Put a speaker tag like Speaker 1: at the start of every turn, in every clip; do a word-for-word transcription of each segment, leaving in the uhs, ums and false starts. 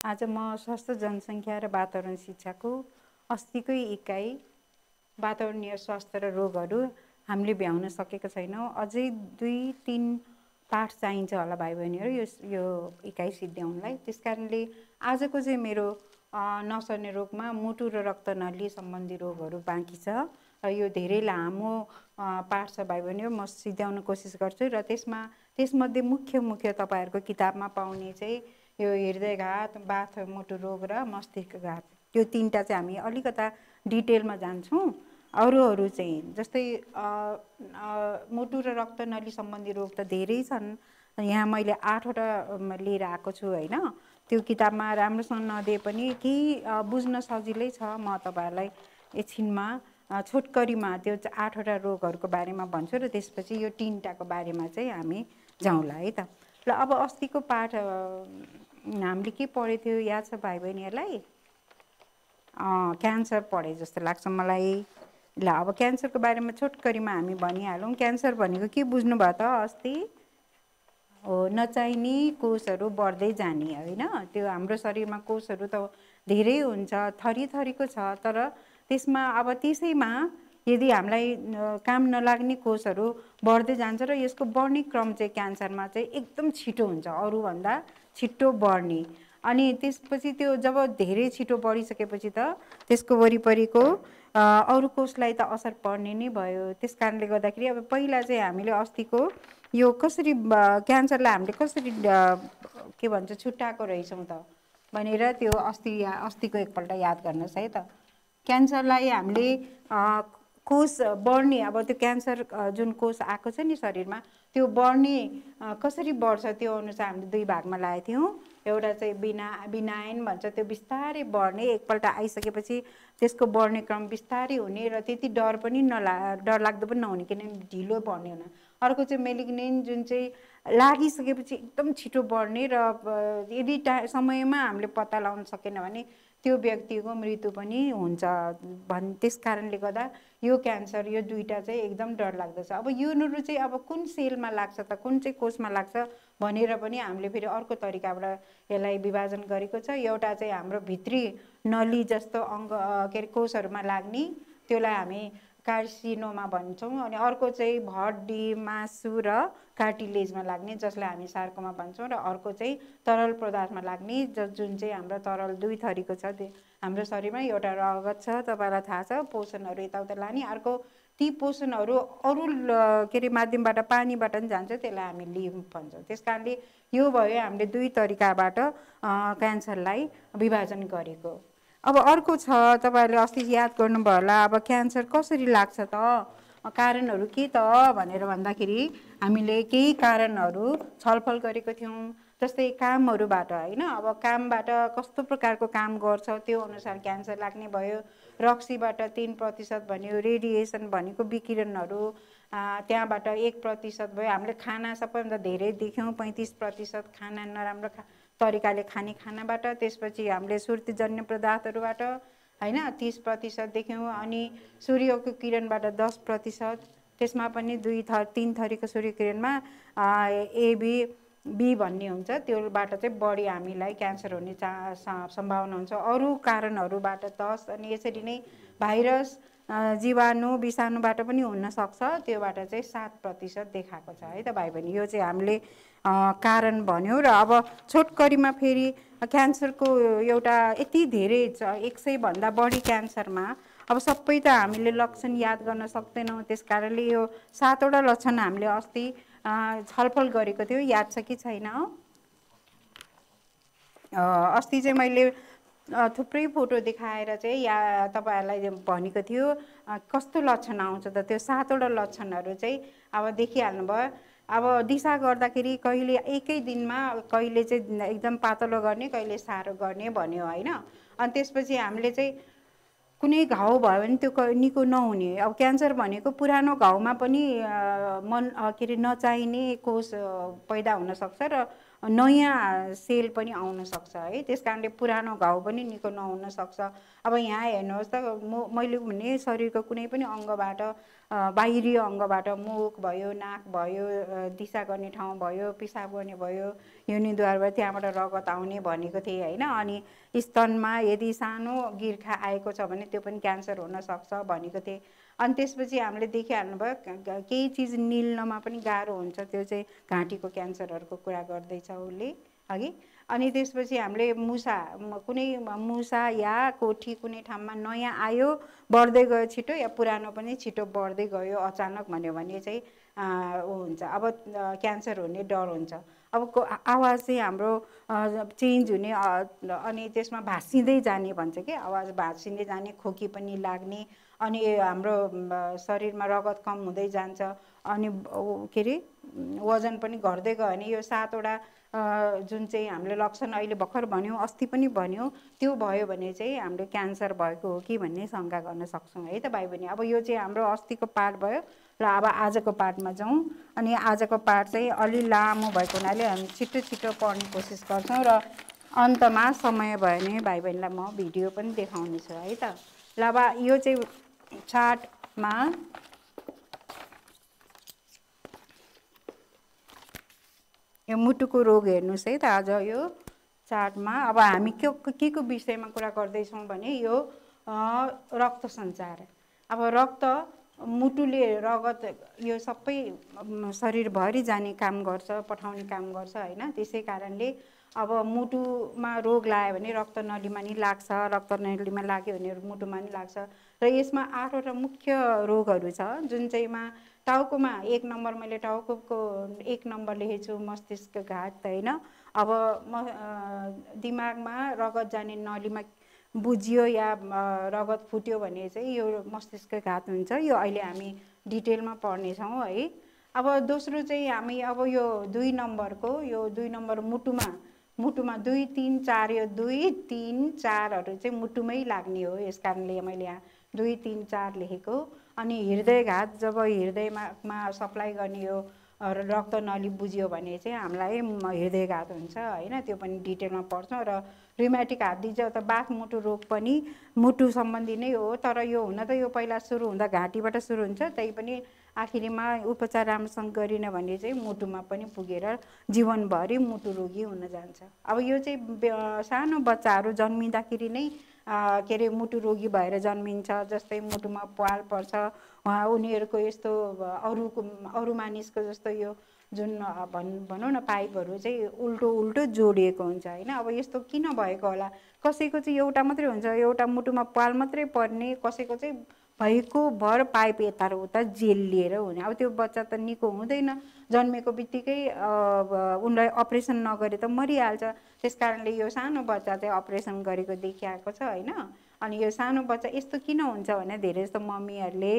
Speaker 1: आज म स्वास्थ्य जनसङ्ख्या र वातावरण शिक्षाको अस्तिकै इकाइ वातावरणीय स्वास्थ्य र रोगहरू हामीले भ्याउन सकेका छैनौँ। अझै दुई तीन पाठ चाहिन्छ होला भाइ बहिनीहरू यो यो इकाइ सिद्ध्याउनलाई। त्यस कारणले आजको चाहिँ मेरो नसर्ने रोगमा मुटु र रक्तनली सम्बन्धी रोगहरू बाँकी छ र यो धेरै लामो पाठ छ भाइ बहिनीहरू, म सिद्ध्याउन कोसिस गर्छु र त्यसमा त्यसमध्ये मुख्य मुख्य तपाईँहरूको किताबमा पाउने चाहिँ यो हृदयघात, बाथ मुटु रोग र मस्तिष्कघात, त्यो तिनवटा चाहिँ हामी अलिकता डिटेलमा जान्छौँ। अरूहरू चाहिँ जस्तै मुटु र रक्तनली सम्बन्धी रोग त धेरै छन्, यहाँ मैले आठवटा लिएर आएको छु होइन। त्यो किताबमा राम्रोसँग नदिए पनि केही बुझ्न सजिलै छ। म तपाईँहरूलाई एकछिनमा छोटकरीमा त्यो आठवटा रोगहरूको बारेमा भन्छु र त्यसपछि यो तिनवटाको बारेमा चाहिँ हामी जाउँला है त। ल अब अस्तिको पाठ हामीले के पढेको थियो याद छ भाइ बहिनीहरूलाई? क्यान्सर पढे जस्तो लाग्छ मलाई। ल अब क्यान्सरको बारेमा छोटकरीमा हामी भनिहालौँ। क्यान्सर भनेको के बुझ्नुभयो त अस्ति? हो, नचाहिने कोषहरू बढ्दै जाने होइन। त्यो हाम्रो शरीरमा कोषहरू त धेरै हुन्छ, थरी थरीको छ, तर त्यसमा अब त्यसैमा यदि हामीलाई काम नलाग्ने कोषहरू बढ्दै जान्छ र यसको बढ्ने क्रम चाहिँ क्यान्सरमा चाहिँ एकदम छिटो हुन्छ, अरूभन्दा छिटो बढ्ने। अनि त्यसपछि त्यो जब धेरै छिटो बढिसकेपछि त त्यसको वरिपरिको अरू कोषलाई त असर पर्ने नै भयो। त्यस कारणले गर्दाखेरि अब पहिला चाहिँ हामीले अस्तिको यो कसरी क्यान्सरलाई हामीले कसरी के भन्छ छुट्याएको रहेछौँ त भनेर त्यो अस्ति अस्तिको एकपल्ट याद गर्नुहोस् है त। क्यान्सरलाई हामीले कोष बढ्ने, अब त्यो क्यान्सर जुन कोष आएको छ नि शरीरमा, त्यो बढ्ने कसरी बढ्छ त्यो अनुसार हामीले दुई भागमा लागेको थियौँ। एउटा चाहिँ बिना बिनायन भन्छ, त्यो बिस्तारै बढ्ने, एकपल्ट आइसकेपछि त्यसको बढ्ने क्रम बिस्तारै हुने र त्यति डर पनि नला डरलाग्दो पनि नहुने, किनभने ढिलो बढ्ने हुन। अर्को चाहिँ मेलिग्नेन्ट, जुन चाहिँ लागिसकेपछि एकदम छिटो बढ्ने र यदि टा समयमा हामीले पत्ता लगाउन सकेन भने त्यो व्यक्तिको मृत्यु पनि हुन्छ भन्। त्यस कारणले गर्दा यो क्यान्सर यो दुईवटा चाहिँ एकदम डरलाग्दो छ। अब योहरू चाहिँ अब कुन सेलमा लाग्छ त, कुन चाहिँ कोषमा लाग्छ भनेर पनि हामीले फेरि अर्को तरिकाबाट यसलाई विभाजन गरेको छ। एउटा चाहिँ हाम्रो भित्री नली जस्तो अङ्ग के अरे कोषहरूमा लाग्ने, त्यसलाई हामी कार्सिनोमा भन्छौँ। अनि अर्को चाहिँ हड्डी, मासु र कार्टिलेजमा लाग्ने, जसलाई हामी सार्कोमा भन्छौँ। र अर्को चाहिँ तरल पदार्थमा लाग्ने, ज जुन चाहिँ हाम्रो तरल दुई थरीको छ हाम्रो शरीरमा। एउटा रगत छ, तपाईँलाई थाहा छ, पोषणहरू यताउता लाने। अर्को ती पोषणहरू अरू के अरे माध्यमबाट पानीबाट पनि जान्छ, त्यसलाई हामी लिम्फ भन्छौँ। त्यस कारणले यो भयो हामीले दुई तरिकाबाट क्यान्सरलाई विभाजन गरेको। अब अर्को छ, तपाईँहरूले अस्ति याद गर्नुभयो होला, अब क्यान्सर कसरी लाग्छ त, कारणहरू के त भनेर भन्दाखेरि हामीले केही कारणहरू छलफल गरेको थियौँ। जस्तै कामहरूबाट होइन, अब कामबाट कस्तो प्रकारको काम गर्छ त्यो अनुसार क्यान्सर लाग्ने भयो। रक्सीबाट तिन प्रतिशत भन्यो, रेडिएसन भनेको विकिरणहरू त्यहाँबाट एक प्रतिशत भयो। हामीले खाना सबैभन्दा धेरै देख्यौँ, पैँतिस प्रतिशत खाना नराम्रो खा तरिकाले खाने खानाबाट। त्यसपछि हामीले सुर्तीजन्य पदार्थहरूबाट होइन तिस प्रतिशत देख्यौँ। अनि सूर्यको किरणबाट दस प्रतिशत, त्यसमा पनि दुई थर तिन थरीको सूर्य किरणमा एबी बी भन्ने हुन्छ, त्योबाट चाहिँ बढी हामीलाई क्यान्सर हुने चा सम्भावना हुन्छ। अरू कारणहरूबाट दस, अनि यसरी नै भाइरस, जीवाणु, विषाणुबाट पनि हुनसक्छ, त्योबाट चाहिँ सात प्रतिशत देखाएको छ है त भाइ बहिनी। यो चाहिँ हामीले कारण भन्यो। र अब छोटकरीमा फेरि क्यान्सरको एउटा यति धेरै छ, एक सयभन्दा बढी क्यान्सरमा अब सबै त हामीले लक्षण याद गर्न सक्दैनौँ। त्यस कारणले यो सातवटा लक्षण हामीले अस्ति छलफल गरेको थियो, याद छ कि छैन? अस्ति चाहिँ मैले थुप्रै फोटो देखाएर चाहिँ या तपाईँहरूलाई भनेको थियो कस्तो लक्षण आउँछ त। त्यो सातवटा लक्षणहरू चाहिँ अब देखिहाल्नुभयो। अब दिशा गर्दाखेरि कहिले एकै दिनमा कहिले चाहिँ एकदम पातलो गर्ने, कहिले साह्रो गर्ने भन्यो होइन। अनि त्यसपछि हामीले चाहिँ कुनै घाउ भयो भने त्यो निको नहुने, अब क्यान्सर भनेको पुरानो घाउमा पनि मन के अरे नचाहिने कोष पैदा हुनसक्छ र नयाँ सेल पनि आउन सक्छ है। त्यस कारणले पुरानो घाउ पनि निको नहुन सक्छ। अब यहाँ हेर्नुहोस् त, म मैले भने शरीरको कुनै पनि अङ्गबाट बाहिरी अङ्गबाट मुख भयो, नाक भयो, दिशा गर्ने ठाउँ भयो, पिसाब गर्ने भयो, योनिद्वारबाट त्यहाँबाट रगत आउने भनेको थिएँ होइन। अनि स्तनमा यदि सानो गिर्खा आएको छ भने त्यो पनि क्यान्सर हुनसक्छ भनेको थिएँ। अनि त्यसपछि हामीले देखिहाल्नुभयो केही चिज निल्नमा पनि गाह्रो हुन्छ, त्यो चाहिँ घाँटीको क्यान्सरहरूको कुरा गर्दैछ उसले अघि। अनि त्यसपछि हामीले मुसा कुनै मुसा या कोठी कुनै ठाउँमा नयाँ आयो बढ्दै गयो छिटो, या पुरानो पनि छिटो बढ्दै गयो अचानक भन्यो भने चाहिँ ऊ हुन्छ, अब क्यान्सर हुने डर हुन्छ। अब आवाज चाहिँ हाम्रो चेन्ज हुने अनि त्यसमा भाँसिँदै जाने भन्छ कि, आवाज भाँसिँदै जाने, खोकी पनि लाग्ने, अनि हाम्रो शरीरमा रगत कम हुँदै जान्छ, अनि के अरे वजन पनि घट्दै गयो भने यो सातवटा जुन चाहिँ हामीले लक्षण अहिले भर्खर भन्यौँ, अस्ति पनि भन्यौँ, त्यो भयो भने चाहिँ हामीले क्यान्सर भएको हो कि भन्ने शङ्का गर्न सक्छौँ है त भाइ बहिनी। अब यो चाहिँ हाम्रो अस्तिको पाठ भयो र अब आजको पाठमा जाउँ। अनि आजको पाठ चाहिँ अलि लामो भएको हुनाले हामी छिटो छिटो पढ्ने कोसिस गर्छौँ र अन्तमा समय भयो भने भाइ बहिनीलाई म भिडियो पनि देखाउने छु है त। ल अब यो चाहिँ चार्टमा यो मुटुको रोग हेर्नुहोस् है त। आज यो चार्टमा अब हामी के के को विषयमा कुरा गर्दैछौँ भने यो रक्त सञ्चार। अब रक्त मुटुले रगत यो सबै शरीरभरि जाने काम गर्छ, पठाउने काम गर्छ होइन। त्यसै कारणले अब मुटुमा रोग लाग्यो भने रक्त नलीमा नि लाग्छ, रक्त नलीमा लाग्यो भने मुटुमा नि लाग्छ। र यसमा आठवटा मुख्य रोगहरू छ जुन चाहिँमा टाउकोमा एक नम्बर, मैले टाउकोको एक नम्बर लेखेको छु मस्तिष्कघात होइन। अब म दिमागमा रगत जाने नलीमा बुझियो या रगत फुट्यो भने चाहिँ यो मस्तिष्कघात हुन्छ। यो अहिले हामी डिटेलमा पढ्नेछौँ है। अब दोस्रो चाहिँ हामी अब यो दुई नम्बरको यो दुई नम्बर मुटुमा मुटुमा दुई तिन चार, यो दुई तिन चारहरू चाहिँ मुटुमै लाग्ने हो, यस कारणले मैले यहाँ दुई तिन चार लेखेको। अनि हृदयघात, जब हृदयमा सप्लाई गर्ने यो रक्त नली बुझ्यो भने चाहिँ हामीलाई हृदयघात हुन्छ होइन। त्यो पनि डिटेलमा पढ्छौँ। र रिमेटिक हार्ट डिजिज त बाथ मुटु रोग पनि मुटु सम्बन्धी नै हो, तर यो हुन त यो पहिला सुरु हुँदा घाँटीबाट सुरु हुन्छ, त्यही पनि आखिरीमा उपचार राम्रोसँग गरिन भने चाहिँ मुटुमा पनि पुगेर जीवनभरि मुटु रोगी हुन जान्छ। अब यो चाहिँ सानो बच्चाहरू जन्मिँदाखेरि नै के अरे मुटु रोगी भएर जन्मिन्छ, जस्तै मुटुमा प्वाल पर्छ उहाँ उनीहरूको यस्तो अरूको अरू मानिसको जस्तो यो जुन भन् भनौँ न पाइपहरू चाहिँ उल्टो उल्टो जोडिएको हुन्छ होइन। अब यस्तो किन भएको होला, कसैको चाहिँ एउटा मात्रै हुन्छ, एउटा मुटुमा प्वाल मात्रै पर्ने, कसैको चाहिँ भएको भर पाइप यता र उता जेलिएर हुने। अब त्यो बच्चा त निको हुँदैन, जन्मेको बित्तिकै उनलाई अपरेसन नगरे त मरिहाल्छ। त्यस कारणले यो सानो बच्चा चाहिँ अपरेसन गरेको देखिएको छ होइन। अनि यो सानो बच्चा यस्तो किन हुन्छ भने धेरै जस्तो मम्मीहरूले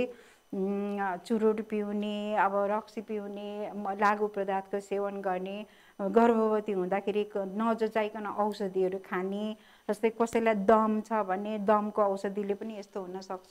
Speaker 1: चुरोट पिउने, अब रक्सी पिउने, लागु पदार्थको सेवन गर्ने, गर्भवती हुँदाखेरि नजचाइकन औषधिहरू खाने, जस्तै कसैलाई दम छ भने दमको औषधिले पनि यस्तो हुनसक्छ।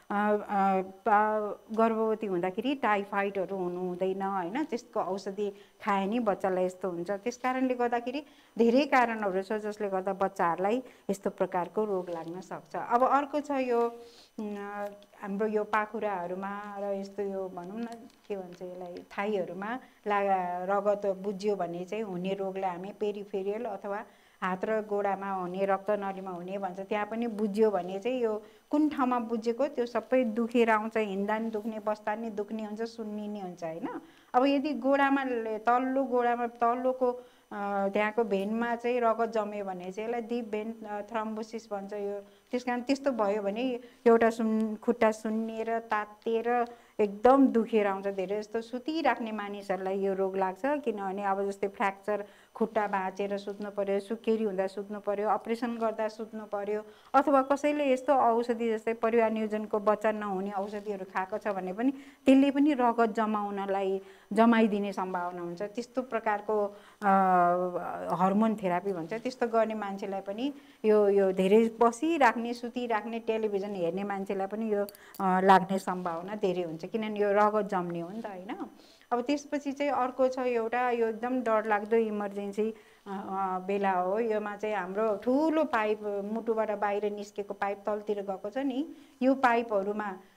Speaker 1: गर्भवती हुँदाखेरि टाइफाइडहरू हुनु हुँदैन होइन, त्यसको औषधि खाए नि बच्चालाई यस्तो हुन्छ। त्यस कारणले गर्दाखेरि धेरै कारणहरू छ जसले गर्दा बच्चाहरूलाई यस्तो प्रकारको रोग लाग्न सक्छ। अब अर्को छ यो हाम्रो यो पाखुराहरूमा र यस्तो यो भनौँ न के भन्छ यसलाई थाइहरूमा लागा रगत बुझ्यो भने चाहिँ हुने रोगलाई हामी पेरिफेरियल अथवा हात र गोडामा हुने रक्त नलीमा हुने भन्छ। त्यहाँ पनि बुझ्यो भने चाहिँ यो कुन ठाउँमा बुझेको त्यो सबै दुखेर आउँछ, हिँड्दा नि दुख्ने, बस्दा नि दुख्ने हुन्छ, सुन्निने हुन्छ होइन। अब यदि गोडामा तल्लो गोडामा तल्लोको त्यहाँको भेनमा चाहिँ रगत जम्यो भने चाहिँ यसलाई डिप भेन थ्रम्बोसिस भन्छ। यो त्यस कारण त्यस्तो भयो भने एउटा सुन खुट्टा सुन्निएर तात्तिएर एकदम दुखेर आउँछ। धेरै जस्तो सुतिराख्ने मानिसहरूलाई यो रोग लाग्छ, किनभने अब जस्तै फ्र्याक्चर खुट्टा भाँचेर सुत्नु पर्यो, सुकेरी हुँदा सुत्नु पर्यो, अपरेसन गर्दा सुत्नु पर्यो, अथवा कसैले यस्तो औषधि जस्तै परिवार नियोजनको बच्चा नहुने औषधिहरू खाएको छ भने पनि त्यसले पनि रगत जमाउनलाई जमाइदिने सम्भावना हुन्छ। त्यस्तो प्रकारको हर्मोन थेरापी भन्छ, त्यस्तो गर्ने मान्छेलाई पनि यो यो धेरै बसिराख्ने, सुतिराख्ने, टेलिभिजन हेर्ने मान्छेलाई पनि यो लाग्ने सम्भावना धेरै हुन्छ, किनभने यो रगत जम्ने हो नि त होइन। अब त्यसपछि चाहिँ अर्को छ एउटा यो एकदम डरलाग्दो इमर्जेन्सी बेला हो। योमा चाहिँ हाम्रो ठुलो पाइप मुटुबाट बाहिर निस्केको पाइप तलतिर गएको छ नि, यो पाइपहरूमा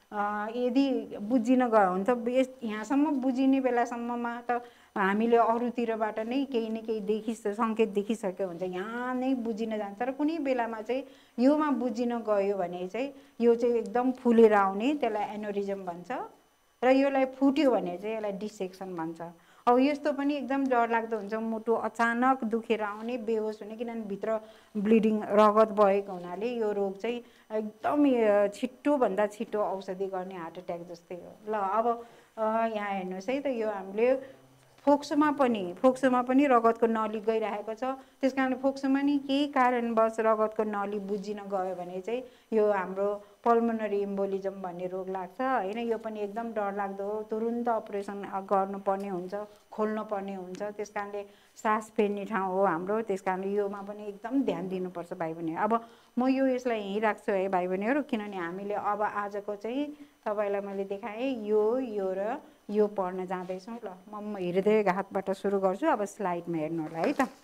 Speaker 1: यदि बुझिन गयो भने त यहाँसम्म बुझिने बेलासम्ममा त हामीले अरूतिरबाट नै केही न केही देखि सङ्केत देखिसक्यो हुन्छ, यहाँ नै बुझिन जान्छ। र कुनै बेलामा चाहिँ योमा बुझिन गयो भने चाहिँ यो चाहिँ एकदम फुलेर आउने, त्यसलाई एनोरिजम भन्छ। र यसलाई फुट्यो भने चाहिँ यसलाई डिसेक्सन भन्छ। अब यस्तो पनि एकदम डरलाग्दो हुन्छ, मुटु अचानक दुखेर आउने, बेहोस हुने, किनभने भित्र ब्लिडिङ रगत बहेको हुनाले यो रोग चाहिँ एकदम छिट्टोभन्दा छिट्टो औषधि गर्ने हार्ट एट्याक जस्तै हो। ल अब यहाँ हेर्नुहोस् है त, यो हामीले फोक्सोमा पनि फोक्सोमा पनि रगतको नली गइरहेको छ। त्यस कारणले फोक्सोमा नि केही कारणवश रगतको नली बुझिन गयो भने चाहिँ यो हाम्रो पल्मोनरी इम्बोलिजम भन्ने रोग लाग्छ होइन। यो पनि एकदम डरलाग्दो हो, तुरुन्त अपरेसन गर्नुपर्ने हुन्छ, खोल्नुपर्ने हुन्छ। त्यस कारणले सास फेर्ने ठाउँ हो हाम्रो, त्यस कारणले योमा पनि एकदम ध्यान दिनुपर्छ भाइ बहिनी। अब म यो यसलाई यहीँ राख्छु है भाइ बहिनीहरू, किनभने हामीले अब आजको चाहिँ तपाईँलाई मैले देखाएँ यो यो र यो पढ्न जाँदैछौँ। ल म हृदयघातबाट सुरु गर्छु। अब स्लाइडमा हेर्नु होला है त।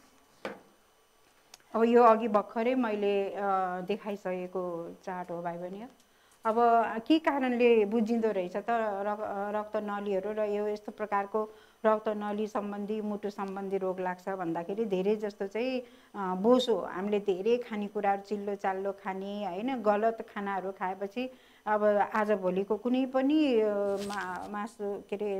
Speaker 1: अब यो अघि भर्खरै मैले देखाइसकेको चार्ट हो भाइ बहिनी। अब के कारणले बुझिँदो रहेछ त रक्त नलीहरू र यो यस्तो प्रकारको रक्त नली सम्बन्धी मुटु सम्बन्धी रोग लाग्छ भन्दाखेरि धेरै जस्तो चाहिँ बोसो, हामीले धेरै खानेकुराहरू चिल्लो चाल्लो खाने होइन, गलत खानाहरू खाएपछि अब आजभोलिको कुनै पनि मासु के अरे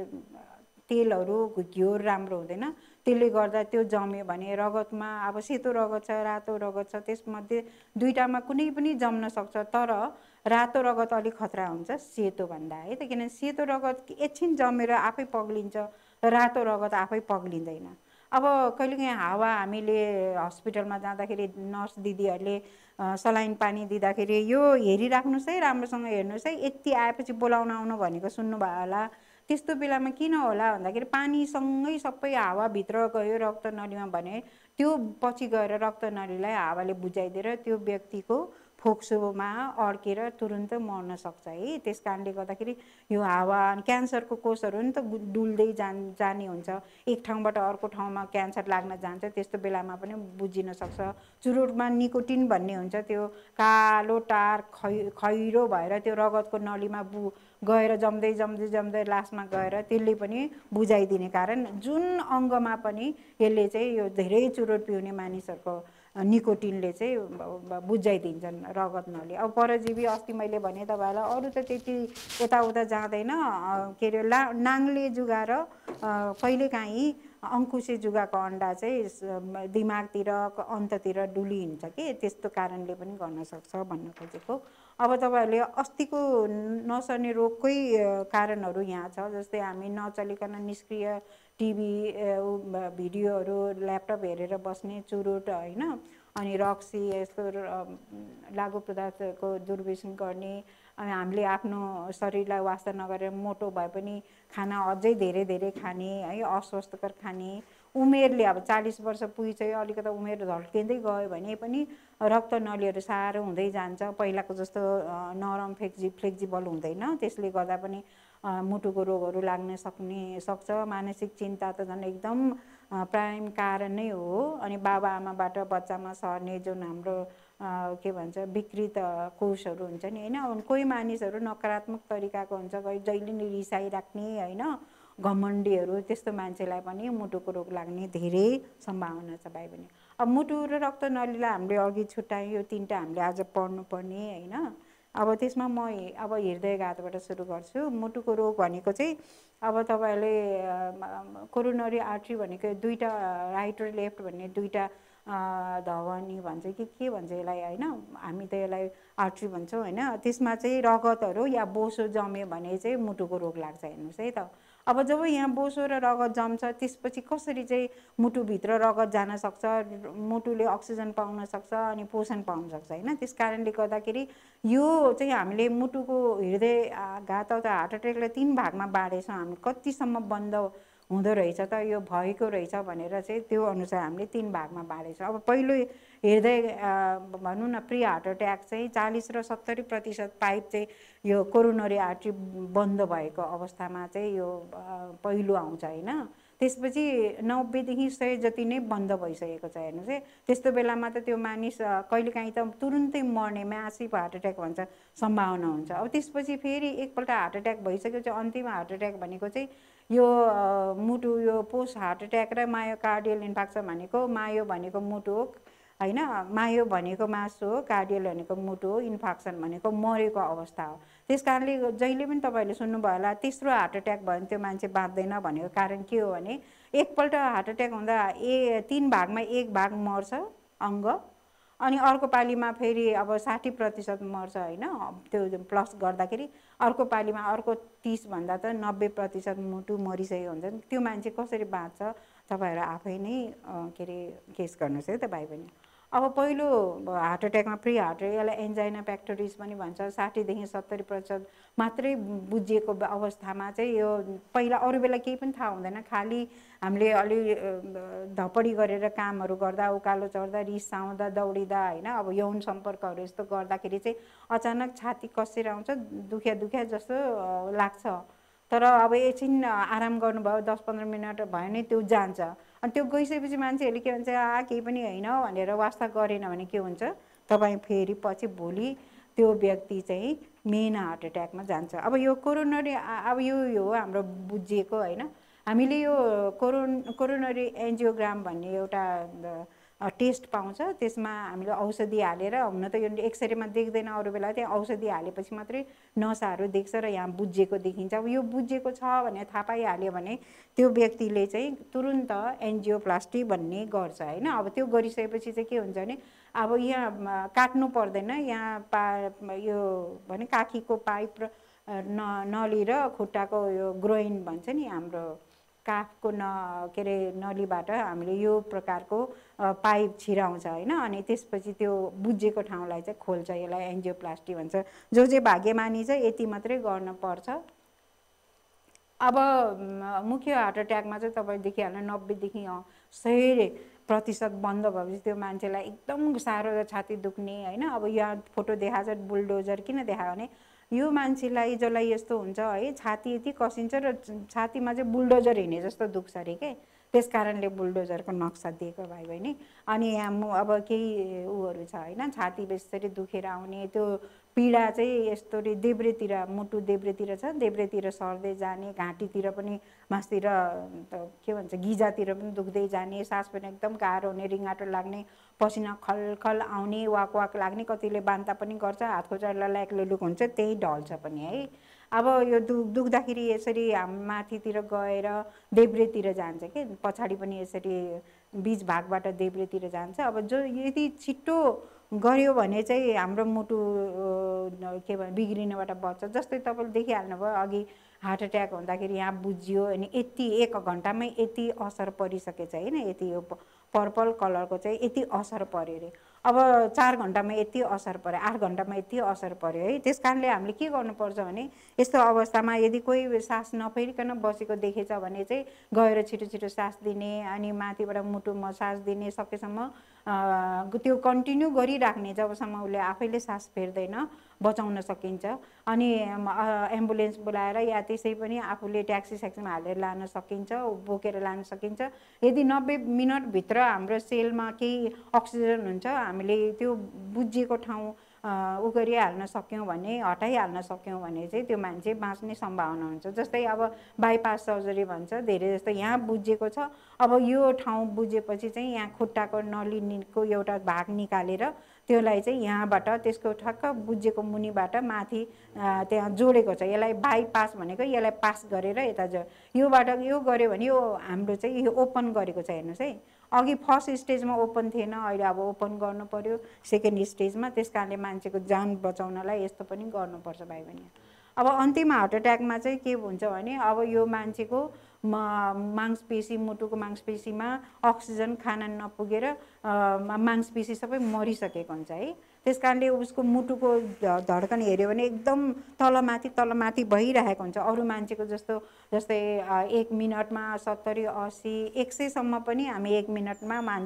Speaker 1: तेलहरू घिउहरू राम्रो हुँदैन, त्यसले गर्दा त्यो जम्यो भने रगतमा अब सेतो रगत छ रातो रगत छ, त्यसमध्ये दुईटामा कुनै पनि जम्न सक्छ। तर रातो रगत अलिक खतरा हुन्छ सेतो भन्दा है त, किनभने सेतो रगत एकछिन जमेर आफै पग्लिन्छ, रातो रगत आफै पग्लिँदैन। अब कहिलेकाहीँ हावा हामीले हस्पिटलमा जाँदाखेरि नर्स दिदीहरूले सलाइन पानी दिँदाखेरि यो हेरिराख्नुहोस् है, राम्रोसँग हेर्नुहोस् है, यति आएपछि बोलाउन आउनु भनेको सुन्नुभयो होला। त्यस्तो बेलामा किन होला भन्दाखेरि पानीसँगै सबै हावाभित्र गयो रक्त नलीमा भने त्यो पछि गएर रक्त नलीलाई हावाले बुझाइदिएर त्यो व्यक्तिको फोक्सोमा अड्केर तुरुन्त मर्न सक्छ है। त्यस कारणले गर्दाखेरि यो हावा क्यान्सरको कोषहरू नि त डुल्दै जान जाने हुन्छ, एक ठाउँबाट अर्को ठाउँमा क्यान्सर लाग्न जान्छ, त्यस्तो बेलामा पनि बुझिन सक्छ। चुरोटमा निकोटिन भन्ने हुन्छ, त्यो कालो टार खै खैरो भएर त्यो रगतको नलीमा बु गएर जम्दै जम्दै जम्दै लास्टमा गएर त्यसले पनि बुझाइदिने कारण जुन अङ्गमा पनि यसले चाहिँ यो धेरै चुरोट पिउने मानिसहरूको निकोटिनले चाहिँ बुझाइदिन्छन् रगत नली। अब परजीवी अस्ति मैले भने तपाईँलाई अरू त त्यति यताउता जाँदैन, के अरे ला नाङ्ले जुगा र कहिलेकाहीँ अङ्कुसे जुगाको अन्डा चाहिँ दिमागतिर अन्ततिर डुलिन्छ कि, त्यस्तो कारणले पनि गर्न सक्छ भन्न खोजेको। अब तपाईँहरूले अस्तिको नसर्ने रोगकै कारणहरू यहाँ छ, जस्तै हामी नचलिकन निष्क्रिय टिभी भिडियोहरू ल्यापटप हेरेर बस्ने, चुरोट होइन, अनि रक्सी यस्तो लागु पदार्थको दुर्व्यसन गर्ने, अनि हामीले आफ्नो शरीरलाई वास्ता नगरेर मोटो भए पनि खाना अझै धेरै धेरै खाने है, अस्वस्थकर खाने, उमेरले अब चालिस वर्ष पुगिसक्यो अलिकति उमेर झल्किँदै गयो भने पनि रक्त नलीहरू साह्रो हुँदै जान्छ, पहिलाको जस्तो नरम फ्लेक्जि फ्लेक्जिबल हुँदैन, त्यसले गर्दा पनि मुटुको रोगहरू लाग्न सक्ने सक्छ। मानसिक चिन्ता त झन् एकदम प्राइम कारण नै हो। अनि बाबा आमाबाट बच्चामा सर्ने जुन हाम्रो के भन्छ विकृत कोषहरू हुन्छ नि होइन, कोही मानिसहरू नकारात्मक तरिकाको हुन्छ, कोही जहिले नि रिसाइराख्ने होइन, घमण्डीहरू, त्यस्तो मान्छेलाई पनि मुटुको रोग लाग्ने धेरै सम्भावना छ भाइ बहिनी। अब मुटु र रक्त नलीलाई हामीले अघि छुट्यायौँ, यो तिनवटा हामीले आज पढ्नुपर्ने होइन। अब त्यसमा म अब हृदयघातबाट सुरु गर्छु। मुटुको रोग भनेको चाहिँ अब तपाईँहरूले कोरोनरी आर्ट्री भनेको दुईवटा राइट र लेफ्ट भन्ने दुईवटा धवनी भन्छ कि के भन्छ यसलाई होइन, हामी त यसलाई आर्ट्री भन्छौँ होइन। त्यसमा चाहिँ रगतहरू या बोसो जम्यो भने चाहिँ मुटुको रोग लाग्छ। हेर्नुहोस् है त, अब जब यहाँ बोसो र रगत जम्छ त्यसपछि कसरी चाहिँ मुटुभित्र रगत जान सक्छ, मुटुले अक्सिजन पाउन सक्छ अनि पोषण पाउन सक्छ होइन। त्यस कारणले गर्दाखेरि यो चाहिँ हामीले मुटुको हृदयघात अथवा हार्ट एट्याकलाई तिन भागमा बाँडेछौँ हामी, कतिसम्म बन्द हुँदो रहेछ त यो भएको रहेछ भनेर चाहिँ त्यो अनुसार हामीले तिन भागमा बाँडेछौँ। अब पहिलो हृदय भनौँ न प्री हार्ट एट्याक चाहिँ चालिस र सत्तरी प्रतिशत पाइप चाहिँ यो कोरोनरी आर्ट्री बन्द भएको अवस्थामा चाहिँ यो पहिलो आउँछ होइन। त्यसपछि नब्बेदेखि सय जति नै बन्द भइसकेको छ हेर्नुहोस् है। त्यस्तो बेलामा त त्यो मानिस कहिलेकाहीँ त तुरुन्तै मर्ने म्यासिभ हार्ट एट्याक भन्छ सम्भावना हुन्छ। अब त्यसपछि फेरि एकपल्ट हार्ट एट्याक भइसकेपछि अन्तिम हार्ट एट्याक भनेको चाहिँ यो मुटु यो पोस्ट हार्ट एट्याक र मायोकार्डियल इन्फार्क्सन भनेको मायो भनेको मुटु हो होइन, मायो भनेको मासु हो, कार्डियल भनेको मुटु हो, इन्फाक्सन भनेको मरेको अवस्था हो। त्यस कारणले जहिले पनि तपाईँहरूले सुन्नुभयो होला तेस्रो हार्ट एट्याक भयो भने त्यो मान्छे बाँच्दैन भनेको कारण के हो भने एकपल्ट हार्ट एट्याक हुँदा ए तीन भागमा एक भाग मर्छ अङ्ग, अनि अर्को पालीमा फेरि अब साठी प्रतिशत मर्छ होइन, त्यो प्लस गर्दाखेरि अर्को पालीमा अर्को तिसभन्दा त नब्बे प्रतिशत मुटु मरिसकेको हुन्छ। त्यो मान्छे कसरी बाँच्छ तपाईँहरू आफै नै के अरे केस गर्नुहोस् है त भाइ बहिनी। अब पहिलो हार्ट एट्याकमा प्री हार्ट यसलाई एन्जाइना पेक्टोरिस पनि भन्छ, साठीदेखि सत्तरी प्रतिशत मात्रै बुझिएको अवस्थामा चाहिँ यो पहिला अरू बेला केही पनि थाहा हुँदैन, खालि हामीले अलि धपडी गरेर कामहरू गर्दा उकालो चढ्दा रिसाउँदा दौडिँदा होइन अब यौन सम्पर्कहरू यस्तो गर्दाखेरि चाहिँ अचानक छाती कसेर आउँछ, दुख्या दुख्या जस्तो लाग्छ। तर अब एकछिन आराम गर्नुभयो दस पन्ध्र मिनट भयो नि त्यो जान्छ। अनि त्यो गइसकेपछि मान्छेहरूले के भन्छ आ केही पनि होइन भनेर वास्ता गरेन भने के हुन्छ तपाईँ फेरि पछि भोलि त्यो व्यक्ति चाहिँ मेन हार्ट एट्याकमा जान्छ। अब यो कोरोनरी अब यो हो हाम्रो बुझिएको होइन। हामीले यो कोरोन कोरोनरी एन्जियोग्राम भन्ने एउटा टेस्ट पाउँछ, त्यसमा हामीले औषधि हालेर हुन त यो एक्सरेमा देख्दैन अरू बेला, त्यहाँ औषधि हालेपछि मात्रै नसाहरू देख्छ र यहाँ बुझिएको देखिन्छ। अब यो बुझिएको छ भने थाहा पाइहाल्यो भने त्यो व्यक्तिले चाहिँ तुरुन्त एन्जियोप्लास्टी भन्ने गर्छ होइन। अब त्यो गरिसकेपछि चाहिँ के हुन्छ भने अब यहाँ काट्नु पर्दैन, यहाँ पा यो भने काखीको पाइप र न नली र खुट्टाको यो ग्रोइन भन्छ नि हाम्रो काखको न के अरे नलीबाट हामीले यो प्रकारको पाइप छिराउँछ होइन, अनि त्यसपछि त्यो बुझेको ठाउँलाई चाहिँ खोल्छ, यसलाई एन्जियोप्लास्टी भन्छ। जो चाहिँ भाग्यमानी चाहिँ यति मात्रै गर्न पर्छ। अब मुख्य हार्ट एट्याकमा चाहिँ तपाईँ देखिहाल्नु नब्बेदेखि सय प्रतिशत बन्द भएपछि त्यो मान्छेलाई एकदम साह्रो छाती दुख्ने होइन। अब यहाँ फोटो देखाएको छ बुलडोजर किन देखायो भने यो मान्छेलाई जसलाई यस्तो हुन्छ है छाती यति कसिन्छ र छातीमा चाहिँ बुलडोजर हिँडे जस्तो दुख्छ अरे के, त्यस कारणले बुलडोजरको नक्सा दिएको भाइ बहिनी। अनि यहाँ म अब केही उहरू छ होइन, छाती बेसरी दुखेर आउने त्यो पीडा चाहिँ यस्तो देब्रेतिर मुटु देब्रेतिर छ, देब्रेतिर सर्दै जाने, घाँटीतिर पनि मासतिर के भन्छ गिजातिर पनि दुख्दै जाने, सास पनि एकदम गाह्रो हुने, रिङ्गाटो लाग्ने, पसिना खलखल आउने, वाक वाक लाग्ने, कतिले बान्ता पनि गर्छ, हात खुट्टा लल्याक लुलुक हुन्छ, त्यही ढल्छ पनि है। अब यो दुख दुख्दाखेरि यसरी हाम माथितिर गएर देब्रेतिर जान्छ कि पछाडि पनि यसरी बिच भागबाट देब्रेतिर जान्छ। अब जो यदि छिट्टो गऱ्यो भने चाहिँ हाम्रो मुटु के भन्छ बिग्रिनबाट बच्छ। जस्तै तपाईँले देखिहाल्नुभयो अघि हार्ट एट्याक हुँदाखेरि यहाँ बुझियो अनि यति एक घन्टामै यति असर परिसकेछ होइन, यति यो पर्पल कलरको चाहिँ यति असर पर्यो अरे। अब चार घन्टामा यति असर पर्यो, आठ घन्टामा यति असर पर्यो है। त्यस कारणले हामीले के गर्नुपर्छ भने यस्तो अवस्थामा यदि कोही सास नफेरिकन बसेको देखेछ भने चाहिँ गएर छिटो छिटो सास दिने, अनि माथिबाट मुटुमा सास दिने, सकेसम्म त्यो कन्टिन्यू गरिराख्ने जबसम्म उसले आफैले सास फेर्दैन बचाउन सकिन्छ। अनि एम्बुलेन्स बोलाएर या त्यसै पनि आफूले ट्याक्सी स्याक्सीमा हालेर लान सकिन्छ, बोकेर लान सकिन्छ। यदि नब्बे मिनटभित्र हाम्रो सेलमा केही अक्सिजन हुन्छ हामीले त्यो बुझिएको ठाउँ उ गरिहाल्न सक्यौँ भने, हटाइहाल्न सक्यौँ भने चाहिँ त्यो मान्छे बाँच्ने सम्भावना हुन्छ। जस्तै अब बाइपास सर्जरी भन्छ, धेरै जस्तो यहाँ बुझिएको छ, अब यो ठाउँ बुझेपछि चाहिँ यहाँ खुट्टाको नलीको एउटा भाग निकालेर त्यसलाई चाहिँ यहाँबाट त्यसको ठक्क बुझेको मुनिबाट माथि त्यहाँ जोडेको छ। यसलाई बाइपास भनेको यसलाई पास गरेर यता जो योबाट यो गऱ्यो भने यो हाम्रो चाहिँ यो ओपन गरेको छ हेर्नुहोस् है। अघि फर्स्ट स्टेजमा ओपन थिएन, अहिले अब ओपन गर्नु पर्यो सेकेन्ड स्टेजमा। त्यस कारणले मान्छेको जान बचाउनलाई यस्तो पनि गर्नुपर्छ भाइ बहिनी। अब अन्तिम हार्ट एट्याकमा चाहिँ के हुन्छ भने अब यो मान्छेको मांसपेशी मुटुको मांसपेशीमा अक्सिजन खान नपुगेर मांसपेशी सबै मरिसकेको हुन्छ है। त्यस कारणले उसको मुटुको धड्कन हेऱ्यो भने एकदम तलमाथि तलमाथि भइरहेको हुन्छ। अरू मान्छेको जस्तो जस्तै एक मिनटमा सत्तरी अस्सी एक सयसम्म पनि हामी एक मिनटमा मान्छौँ,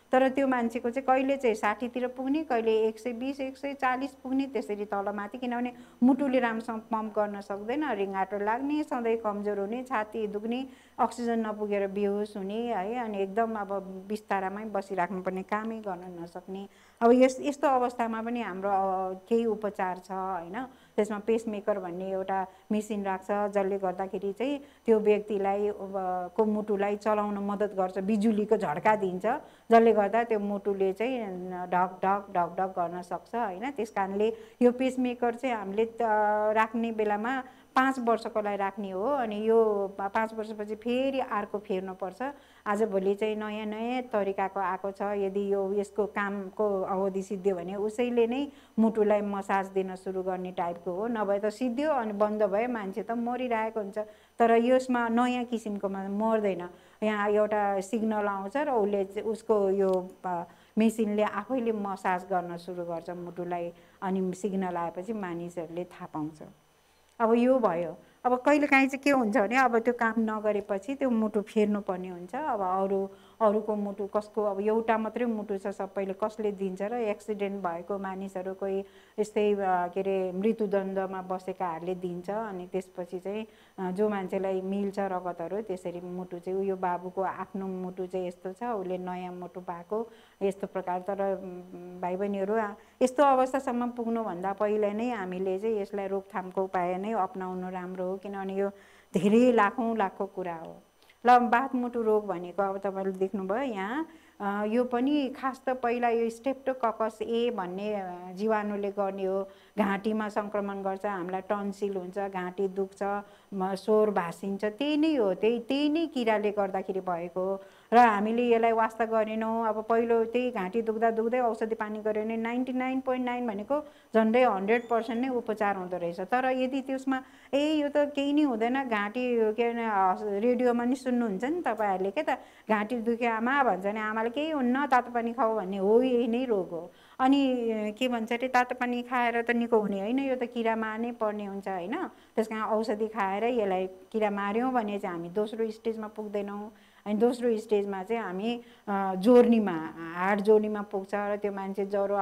Speaker 1: तर त्यो मान्छेको चाहिँ कहिले चाहिँ साठीतिर पुग्ने, कहिले एक सय बिस एक सय चालिस पुग्ने, त्यसरी तलमाथि, किनभने मुटुले राम्रोसँग पम्प गर्न सक्दैन, रिङ्गाटो लाग्ने, सधैँ कमजोर हुने, छाती दुख्ने, अक्सिजन नपुगेर बेहोस हुने है, अनि एकदम अब बिस्तारामै बसिराख्नुपर्ने, कामै गर्न नसक्ने। अब यस यस्तो अवस्थामा पनि हाम्रो केही उपचार छ होइन। त्यसमा पेसमेकर भन्ने एउटा मेसिन राख्छ, जसले गर्दाखेरि चाहिँ त्यो व्यक्तिलाई को मुटुलाई चलाउन मद्दत गर्छ, बिजुलीको झड्का दिन्छ, जसले गर्दा त्यो मुटुले चाहिँ ढक ढक ढक ढक गर्न सक्छ होइन। त्यस कारणले यो पेसमेकर चाहिँ हामीले राख्ने बेलामा पाँच वर्षको लागि राख्ने हो, अनि यो पाँच वर्षपछि फेरि अर्को फेर्नुपर्छ। आजभोलि चाहिँ नयाँ नयाँ तरिकाको आएको छ, यदि यो यसको कामको अवधि सिद्धियो भने उसैले नै मुटुलाई मसाज दिन सुरु गर्ने टाइपको हो, नभए त सिद्धियो अनि बन्द भयो, मान्छे त मरिरहेको हुन्छ। तर यसमा नयाँ किसिमकोमा मर्दैन, यहाँ एउटा सिग्नल आउँछ र उसले उसको यो मेसिनले आफैले मसाज गर्न सुरु गर्छ मुटुलाई, अनि सिग्नल आएपछि मानिसहरूले थाहा पाउँछ। अब यो भयो। अब कहिलेकाहीँ चाहिँ के हुन्छ भने अब त्यो काम नगरेपछि त्यो मुटु फेर्नुपर्ने हुन्छ। अब अरू अरूको मुटु कसको, अब एउटा मात्रै मुटु छ सबैले, कसले दिन्छ र? एक्सिडेन्ट भएको मानिसहरू, कोही यस्तै के अरे मृत्युदण्डमा बसेकाहरूले दिन्छ। अनि त्यसपछि चाहिँ जो मान्छेलाई मिल्छ रगतहरू, त्यसरी मुटु चाहिँ उयो बाबुको आफ्नो मुटु चाहिँ यस्तो छ, उसले नयाँ मुटु पाएको यस्तो प्रकार। तर भाइ बहिनीहरू, यस्तो अवस्थासम्म पुग्नुभन्दा पहिला नै हामीले चाहिँ यसलाई रोकथामको उपाय नै अपनाउनु राम्रो हो, किनभने यो धेरै लाखौँ लाखको कुरा हो। ल, बाथमुटु रोग भनेको अब तपाईँले देख्नुभयो यहाँ, यो पनि खास त पहिला यो स्ट्रेप्टोकक्कस ए भन्ने जीवाणुले गर्ने हो। घाँटीमा सङ्क्रमण गर्छ, हामीलाई टन्सिल हुन्छ, घाँटी दुख्छ, स्वर भाँसिन्छ, त्यही नै हो, त्यही त्यही नै किराले गर्दाखेरि भएको हो। र हामीले यसलाई वास्ता गरेनौँ। अब पहिलो त्यही घाँटी दुख्दा दुख्दै औषधि पानी गऱ्यो भने नाइन्टी नाइन पोइन्ट नाइन भनेको झन्डै हन्ड्रेड पर्सेन्ट नै उपचार हुँदो रहेछ। तर यदि त्यसमा ए यो त केही नै हुँदैन, घाँटी के अरे रेडियोमा नि सुन्नुहुन्छ नि तपाईँहरूले, के त घाँटी दुख्यो आमा भन्छ भने आमाले केही हुन्न तातो पानी खाऊ भन्ने हो, यही नै रोग हो। अनि के भन्छ अरे तातो पानी खाएर त निको हुने होइन, यो त किरा मार्नै पर्ने हुन्छ होइन। त्यस कारण औषधि खाएर यसलाई किरा मार्यौँ भने चाहिँ हामी दोस्रो स्टेजमा पुग्दैनौँ। अनि दोस्रो स्टेजमा चाहिँ हामी जोर्नीमा, हाड जोर्नीमा पुग्छ र त्यो मान्छे ज्वरो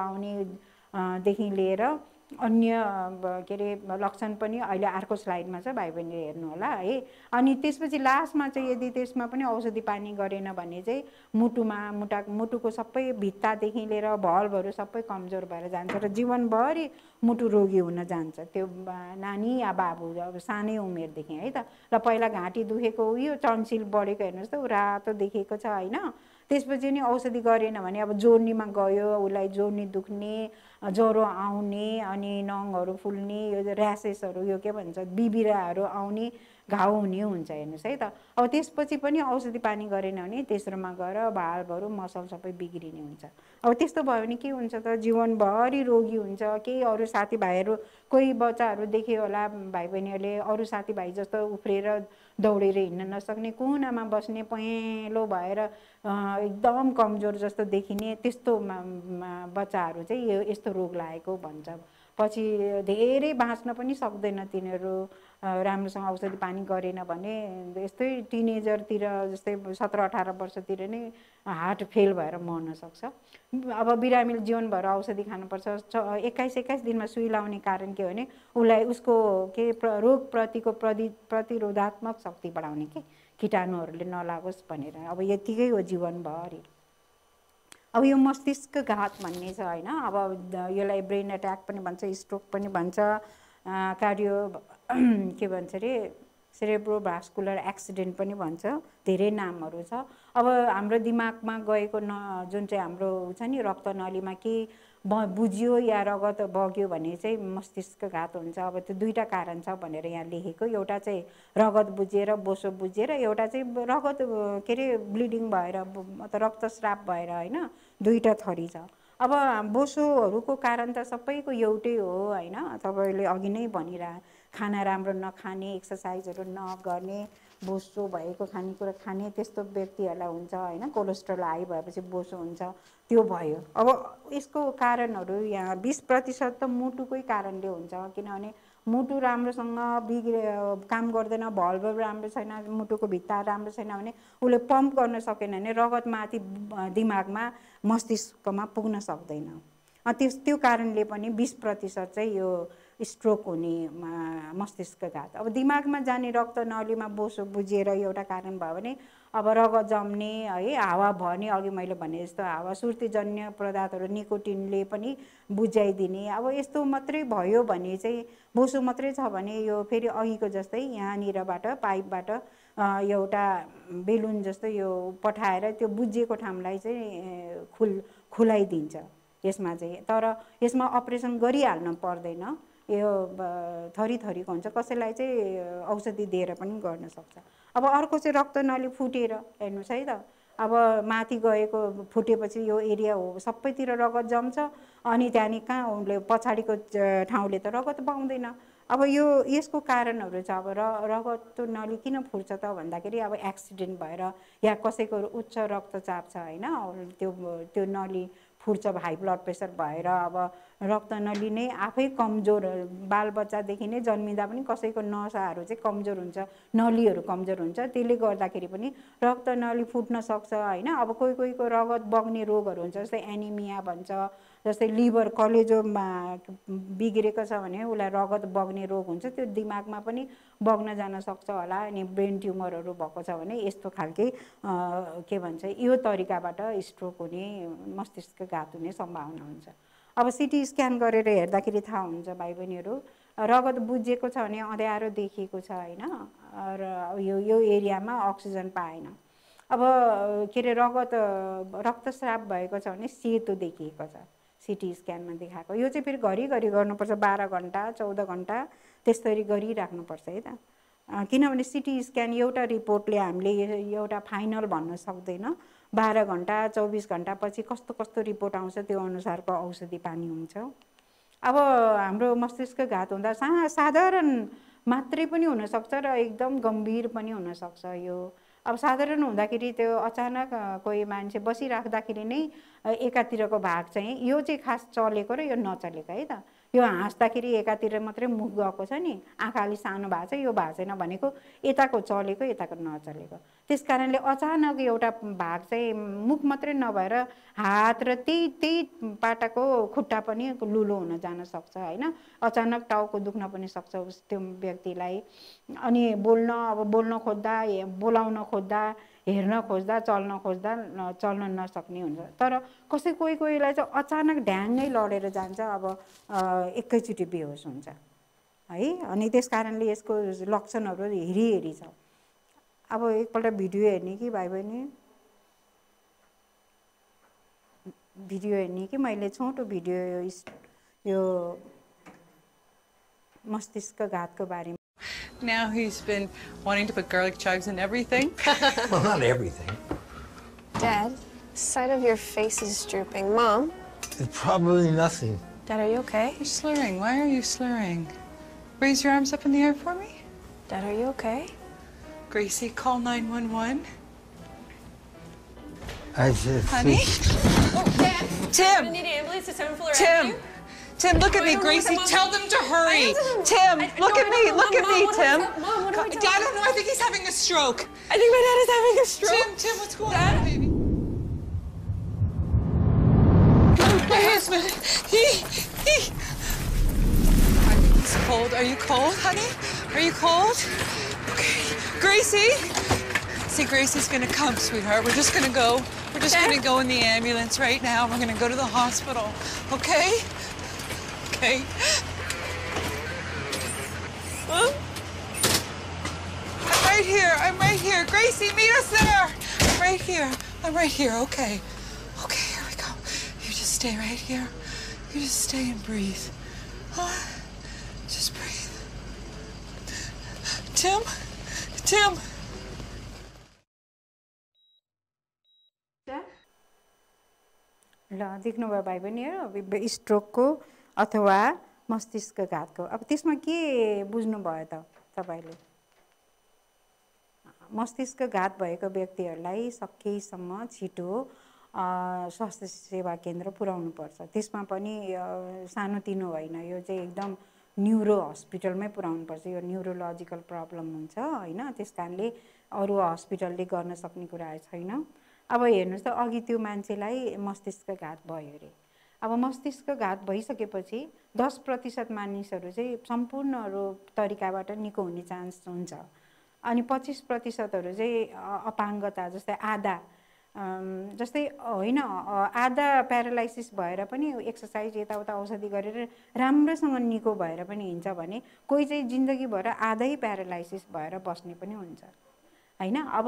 Speaker 1: आउनेदेखि लिएर अन्य के अरे लक्षण पनि अहिले अर्को स्लाइडमा छ, भाइ बहिनीले हेर्नु होला है। अनि त्यसपछि लास्टमा चाहिँ यदि त्यसमा पनि औषधि पानी गरेन भने चाहिँ मुटुमा मुटा मुटुको सबै भित्तादेखि लिएर भल्भहरू सबै कमजोर भएर जान्छ र जीवनभरि मुटु रोगी हुन जान्छ त्यो नानी या बाबु, अब सानै उमेरदेखि है त। र पहिला घाँटी दुखेको उयो टन्सिल बढेको हेर्नुहोस् त, ऊ रातो देखेको छ होइन। त्यसपछि नि औषधि गरेन भने अब जोर्नीमा गयो, उसलाई जोर्नी दुख्ने, ज्वरो आउने, अनि नङहरू फुल्ने, यो ऱ्यासेसहरू, यो के भन्छ बिबिराहरू आउने, घाउ हुने हुन्छ हेर्नुहोस् है त। अब त्यसपछि पनि औषधि पानी गरेन भने तेस्रोमा गएर भाल्भहरू मसल सबै बिग्रिने हुन्छ। अब त्यस्तो भयो भने के हुन्छ त, जीवनभरि रोगी हुन्छ। केही अरू साथीभाइहरू, कोही बच्चाहरू देख्यो होला भाइ बहिनीहरूले, अरू साथीभाइ जस्तो उफ्रेर दौडेर हिँड्न नसक्ने, कुनामा बस्ने, पहेँलो भएर एकदम कमजोर जस्तो देखिने, त्यस्तो बच्चाहरू चाहिँ यो यस्तो रोग लागेको भन्छ। पछि धेरै बाँच्न पनि सक्दैन तिनीहरू, राम्रोसँग औषधि पानी गरेन भने। यस्तै टिनेजरतिर जस्तै सत्र अठार वर्षतिर नै हार्ट फेल भएर मर्न सक्छ। अब बिरामीले जीवनभर औषधि खानुपर्छ। एक्काइस एक्काइस दिनमा सुई लाउने कारण के हो भने उसलाई उसको के रोग प्रतिको प्रति प्रतिरोधात्मक शक्ति बढाउने, के कीटाणुहरूले नलागोस् भनेर। अब यतिकै हो जीवनभरि। अब यो मस्तिष्कघात भन्ने छ होइन। अब यसलाई ब्रेन एट्याक पनि भन्छ, स्ट्रोक पनि भन्छ, कार्डियो के भन्छ अरे सेरेब्रोभास्कुलर एक्सिडेन्ट पनि भन्छ, धेरै नामहरू छ। अब हाम्रो दिमागमा गएको न जुन चाहिँ हाम्रो छ नि रक्तनलीमा के बुझ्यो या रगत बग्यो भने चाहिँ मस्तिष्कघात हुन्छ। अब त्यो दुईवटा कारण छ भनेर यहाँ लेखेको, एउटा चाहिँ रगत बुझेर बोसो बुझेर, एउटा चाहिँ रगत के अरे ब्लिडिङ भएर रक्तस्राव भएर होइन, दुईवटा थरी छ। अब बोसोहरूको कारण त सबैको एउटै हो होइन। तपाईँले अघि नै भनिरह, खाना राम्रो नखाने, एक्सर्साइजहरू नगर्ने, बोसो भएको खानेकुरा खाने, त्यस्तो व्यक्तिहरूलाई हुन्छ होइन। कोलेस्ट्रोल हाई भएपछि बोसो हुन्छ, त्यो भयो। अब यसको कारणहरू यहाँ बिस प्रतिशत त मुटुकै कारणले हुन्छ, किनभने मुटु राम्रोसँग बिग्रे काम गर्दैन, भल्भ राम्रो छैन, मुटुको भित्ता राम्रो छैन भने उसले पम्प गर्न सकेन भने रगत माथि दिमागमा मस्तिष्कमा पुग्न सक्दैन। त्यस त्यो कारणले पनि बीस प्रतिशत चाहिँ यो स्ट्रोक हुने मस्तिष्कघात। अब दिमागमा जाने रक्त नलीमा बोसो बुझिएर एउटा कारण भयो भने अब रगत जम्ने है, हावा भर्ने, अघि मैले भने जस्तो हावा सुर्तीजन्य पदार्थहरू निकोटिनले पनि बुझाइदिने। अब यस्तो मात्रै भयो भने चाहिँ बोसो मात्रै छ भने यो फेरि अघिको जस्तै यहाँनिरबाट पाइपबाट एउटा बेलुन जस्तो यो पठाएर त्यो बुझिएको ठाउँलाई चाहिँ खुल खुलाइदिन्छ यसमा चाहिँ। तर यसमा अपरेसन गरिहाल्नु पर्दैन, यो थरी थरीको हुन्छ, कसैलाई चाहिँ औषधि दिएर पनि गर्न सक्छ। अब अर्को चाहिँ रक्त नली फुटेर हेर्नुहोस् है त, अब माथि गएको फुटेपछि यो एरिया हो सबैतिर रगत जम्छ अनि त्यहाँदेखि कहाँ उसले पछाडिको ठाउँले त रगत पाउँदैन। अब यो यसको कारणहरू छ। अब र रगत नली किन फुट्छ त भन्दाखेरि अब एक्सिडेन्ट भएर या कसैको उच्च रक्तचाप छ होइन, त्यो त्यो नली फुट्छ, हाई ब्लड प्रेसर भएर अब रक्त नली नै आफै कमजोर, बालबच्चादेखि नै जन्मिँदा पनि कसैको नसाहरू चाहिँ कमजोर हुन्छ, नलीहरू कमजोर हुन्छ, त्यसले गर्दाखेरि पनि रक्त नली फुट्न सक्छ होइन। अब कोही कोहीको रगत बग्ने रोगहरू हुन्छ, जस्तै एनिमिया भन्छ, जस्तै लिभर कलेजोमा बिग्रेको छ भने उसलाई रगत बग्ने रोग हुन्छ, त्यो दिमागमा पनि बग्न जान सक्छ होला। अनि ब्रेन ट्युमरहरू भएको छ भने यस्तो खालके के भन्छ यो तरिकाबाट स्ट्रोक हुने, मस्तिष्कघात हुने सम्भावना हुन्छ। अब सिटी स्क्यान गरेर हेर्दाखेरि थाहा हुन्छ भाइ बहिनीहरू, रगत बुझेको छ भने अँध्यारो देखिएको छ होइन, र यो यो एरियामा अक्सिजन पाएन। अब के अरे रगत रक्तस्राव भएको छ भने सेतो देखिएको छ सिटी स्क्यानमा देखाएको। यो चाहिँ फेरि घरिघरि गर्नुपर्छ, बाह्र घन्टा चौध घन्टा त्यसरी गरिराख्नुपर्छ है त। किनभने सिटी स्क्यान एउटा रिपोर्टले हामीले एउटा फाइनल भन्न सक्दैन, बाह्र घन्टा चौबिस घन्टा पछि कस्तो कस्तो रिपोर्ट आउँछ त्यो अनुसारको औषधि पानी हुन्छ। अब हाम्रो मस्तिष्कघात हुँदा सा साधारण मात्रै पनि हुनसक्छ र एकदम गम्भीर पनि हुनसक्छ। यो अब साधारण हुँदाखेरि त्यो अचानक कोही मान्छे बसिराख्दाखेरि नै एकातिरको भाग चाहिँ यो चाहिँ खास चलेको र यो नचलेको है त। यो हाँस्दाखेरि एकातिर मात्रै मुख गएको छ नि, आँखा अलि सानो भएको छ, यो भएको छैन भनेको यताको चलेको यताको नचलेको। त्यस कारणले अचानक एउटा भाग चाहिँ मुख मात्रै नभएर हात र त्यही त्यही पाटाको खुट्टा पनि लुलो हुन जान सक्छ होइन। अचानक टाउको दुख्न पनि सक्छ त्यो व्यक्तिलाई। अनि बोल्न अब बोल्न खोज्दा, बोलाउन खोज्दा, हेर्न खोज्दा, चल्न खोज्दा चल्न नसक्ने हुन्छ। तर कसै कोही कोहीलाई चाहिँ अचानक ढ्याङ्गै लडेर जान्छ, अब एकैचोटि बेहोस हुन्छ है। अनि त्यस कारणले यसको लक्षणहरू हेरी हेरी छ। अब एकपल्ट भिडियो हेर्ने कि भाइ बहिनी, भिडियो हेर्ने कि मैले छोटो भिडियो यो मस्तिष्कघातको बारेमा।
Speaker 2: Now he's been wanting to put garlic chives in everything.
Speaker 3: Well, not everything.
Speaker 4: Dad, the side of your face is drooping. Mom?
Speaker 3: It's probably nothing.
Speaker 4: Dad, are you okay?
Speaker 2: You're slurring. Why are you slurring? Raise your arms up in the air for me.
Speaker 4: Dad, are you okay?
Speaker 2: Gracie, call nine one one.
Speaker 3: I just...
Speaker 2: Honey?
Speaker 4: Oh, Dad!
Speaker 2: Tim!
Speaker 4: I need an ambulance to seven Fuller
Speaker 2: Tim!
Speaker 4: Avenue.
Speaker 2: Tim, look at me, Gracie. Tell them to hurry. Tim, look at me. Look at me, Tim.
Speaker 4: Mom, what do I tell
Speaker 2: Dad, I don't know. I think he's having a stroke.
Speaker 4: I think my dad is having a stroke.
Speaker 2: Tim, Tim, what's going on, baby? My husband, he, he. I think he's cold. Are you cold, honey? Are you cold? Okay. Gracie. See, Gracie's gonna come, sweetheart. We're just gonna go. We're just gonna go in the ambulance right now. We're gonna go to the hospital, okay? Okay. Huh? I'm right here. I'm right here. Gracie, meet us there. I'm right here. I'm right here. Okay. Okay, here we go. You just stay right here. You just stay and breathe. Huh? Just breathe. Tim? Tim?
Speaker 1: ल देख्नुभयो भाइ बहिनी स्ट्रोकको अथवा मस्तिष्कघातको। अब त्यसमा के बुझ्नुभयो त तपाईँले? मस्तिष्कघात भएको व्यक्तिहरूलाई सकेसम्म छिटो स्वास्थ्य सेवा केन्द्र पुर्याउनुपर्छ। त्यसमा पनि सानोतिनो होइन, यो चाहिँ एकदम न्युरो हस्पिटलमै पुर्याउनुपर्छ, यो न्युरोलोजिकल प्रब्लम हुन्छ होइन, त्यस कारणले अरू हस्पिटलले गर्न सक्ने कुरा छैन। अब हेर्नुहोस् त अघि त्यो मान्छेलाई मस्तिष्कघात भयो अरे, अब मस्तिष्कघात भइसकेपछि दस प्रतिशत मानिसहरू चाहिँ सम्पूर्ण तरिकाबाट निको हुने चान्स हुन्छ, अनि पच्चिस प्रतिशतहरू चाहिँ अपाङ्गता जस्तै आधा जस्तै होइन आधा प्यारालाइसिस भएर पनि एक्सर्साइज यताउता औषधि गरेर राम्रोसँग निको भएर पनि हिँड्छ भने कोही चाहिँ जिन्दगीभर आधै प्यारालाइसिस भएर बस्ने पनि हुन्छ होइन। अब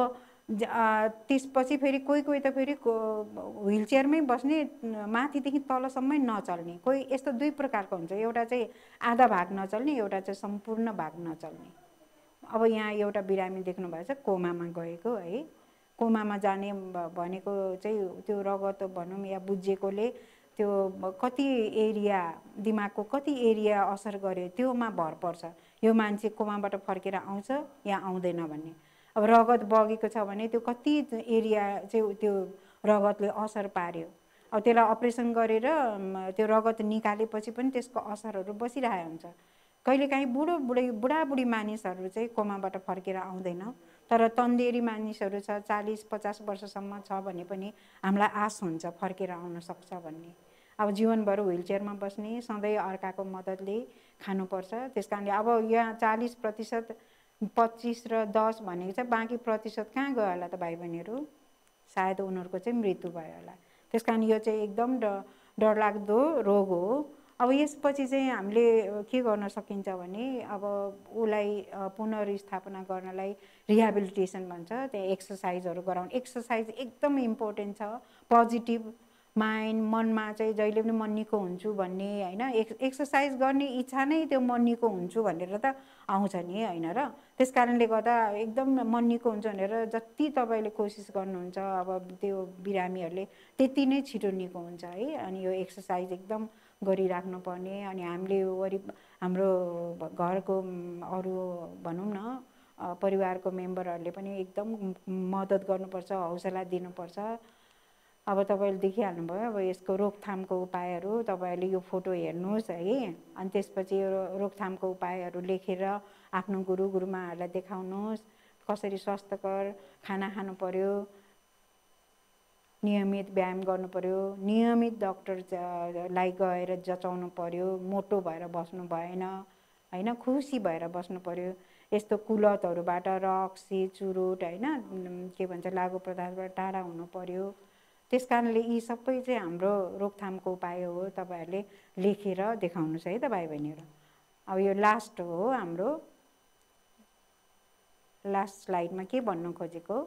Speaker 1: त्यसपछि फेरि कोही कोही त फेरि व्हिल चेयरमै बस्ने, माथिदेखि तलसम्मै नचल्ने, कोही यस्तो दुई प्रकारको हुन्छ, एउटा चाहिँ आधा भाग नचल्ने, एउटा चाहिँ सम्पूर्ण भाग नचल्ने। अब यहाँ एउटा बिरामी देख्नुभएछ कोमामा गएको है, कोमामा जाने भनेको चाहिँ त्यो रगत भनौँ या बुझेकोले त्यो कति एरिया दिमागको कति एरिया असर गर्यो त्योमा भर पर्छ, यो मान्छे कोमाबाट फर्केर आउँछ या आउँदैन भन्ने। अब रगत बगेको छ भने त्यो कति एरिया चाहिँ त्यो रगतले असर पार्यो, अब त्यसलाई अपरेसन गरेर त्यो रगत निकालेपछि पनि त्यसको असरहरू बसिरहेको हुन्छ। कहिलेकाहीँ बुढो बुढी बुढाबुढी मानिसहरू चाहिँ कोमाबाट फर्केर आउँदैन, तर तन्देरी मानिसहरू छ चालिस पचास वर्षसम्म छ भने पनि हामीलाई आश हुन्छ फर्केर आउन सक्छ भन्ने। अब जीवनभर व्हिल चेयरमा बस्ने, सधैँ अर्काको मद्दतले खानुपर्छ, त्यस कारणले अब यहाँ चालिस प्रतिशत पच्चिस र दस भनेको चाहिँ बाँकी प्रतिशत कहाँ गयो होला त भाइ बहिनीहरू, सायद उनीहरूको चाहिँ मृत्यु भयो होला। त्यस कारण यो चाहिँ एकदम ड डरलाग्दो रोग हो। अब यसपछि चाहिँ हामीले के गर्न सकिन्छ भने अब उसलाई पुनर्स्थापना गर्नलाई रिहेबिलिटेसन भन्छ, त्यहाँ एक्सर्साइजहरू गराउनु, एक्सर्साइज एकदम इम्पोर्टेन्ट छ। पोजिटिभ माइन्ड, मनमा चाहिँ जहिले पनि म निको हुन्छु भन्ने होइन, एक्स एक्सर्साइज गर्ने इच्छा नै त्यो म निको हुन्छु भनेर त आउँछ नि होइन र, त्यस कारणले गर्दा एकदम म निको हुन्छु भनेर जति तपाईँले कोसिस गर्नुहुन्छ अब त्यो बिरामीहरूले त्यति नै छिटो निको हुन्छ है। अनि यो एक्सर्साइज एकदम गरिराख्नु पर्ने, अनि हामीले वरि हाम्रो घरको अरू भनौँ न परिवारको मेम्बरहरूले पनि एकदम मद्दत गर्नुपर्छ, हौसला दिनुपर्छ। अब तपाईँले देखिहाल्नुभयो अब यसको रोकथामको उपायहरू, तपाईँहरूले यो फोटो हेर्नुहोस् है, अनि त्यसपछि यो रोकथामको उपायहरू लेखेर आफ्नो गुरु गुरुमाहरूलाई देखाउनुहोस्, कसरी स्वास्थ्यकर खाना खानु पर्यो, नियमित व्यायाम गर्नु पर्यो, नियमित डक्टरलाई गएर जचाउनु पर्यो, मोटो भएर बस्नु भएन होइन, खुसी भएर बस्नु पर्यो, यस्तो कुलतहरूबाट रक्सी चुरोट होइन के भन्छ लागु पदार्थबाट टाढा हुनु पर्यो। त्यस कारणले यी सबै चाहिँ हाम्रो रोकथामको उपाय हो, तपाईँहरूले लेखेर देखाउनुहोस् है त भाइ बहिनीहरू। अब यो लास्ट हो हाम्रो, लास्ट स्लाइडमा के भन्नु खोजेको,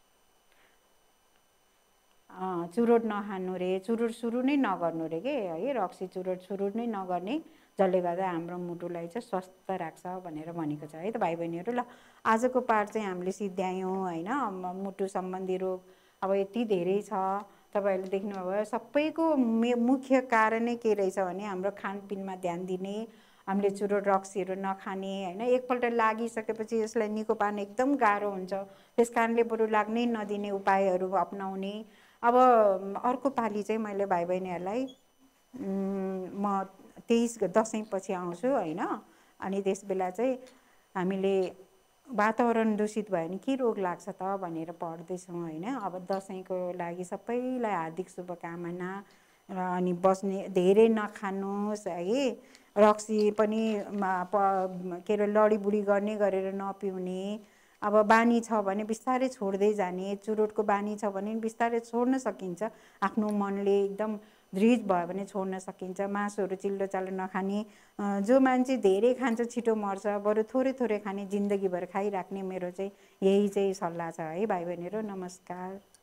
Speaker 1: चुरोट नखानु रे, चुरोट सुरु नै नगर्नु रे के है, रक्सी चुरोट सुरु नै नगर्ने, जसले गर्दा हाम्रो मुटुलाई चाहिँ स्वस्थ राख्छ भनेर भनेको छ है त भाइ बहिनीहरू। ल आजको पाठ चाहिँ हामीले सिद्ध्यायौँ होइन, मुटु सम्बन्धी रोग अब यति धेरै छ, तपाईँहरूले देख्नुभयो। सबैको मे मुख्य कारणै के रहेछ भने हाम्रो खानपिनमा ध्यान दिने, हामीले चुरोट रक्सीहरू नखाने होइन, एकपल्ट लागिसकेपछि यसलाई निको पार्न एकदम गाह्रो हुन्छ, त्यस कारणले बरु लाग्नै नदिने उपायहरू अपनाउने। अब अर्को पालि चाहिँ मैले भाइ बहिनीहरूलाई म तेइस दसैँपछि आउँछु होइन, अनि त्यस बेला चाहिँ हामीले वातावरण दूषित भयो भने के रोग लाग्छ त भनेर पढ्दैछौँ होइन। अब दसैँको लागि सबैलाई हार्दिक शुभकामना, र अनि बस्ने धेरै नखानुहोस् है, रक्सी पनि के अरे लडीबुडी गर्ने गरेर नपिउने, अब बानी छ भने बिस्तारै छोड्दै जाने, चुरोटको बानी छ भने बिस्तारै छोड्न सकिन्छ, आफ्नो मनले एकदम दृढ भयो भने छोड्न सकिन्छ। मासुहरू चिल्लो चाल्लो नखाने, जो मान्छे धेरै खान्छ छिटो मर्छ, बरु थोरै थोरै खाने, जिन्दगीभर खाइराख्ने, मेरो चाहिँ यही चाहिँ सल्लाह छ है भाइ बहिनीहरू। नमस्कार।